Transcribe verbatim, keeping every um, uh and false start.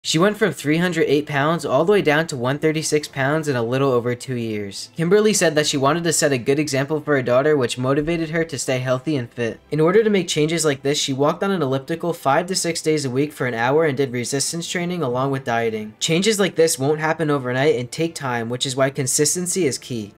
She went from three hundred eight pounds all the way down to one hundred thirty-six pounds in a little over two years. Kimberly said that she wanted to set a good example for her daughter, which motivated her to stay healthy and fit. In order to make changes like this, she walked on an elliptical five to six days a week for an hour and did resistance training along with dieting. Changes like this won't happen overnight and take time, which is why consistency is key.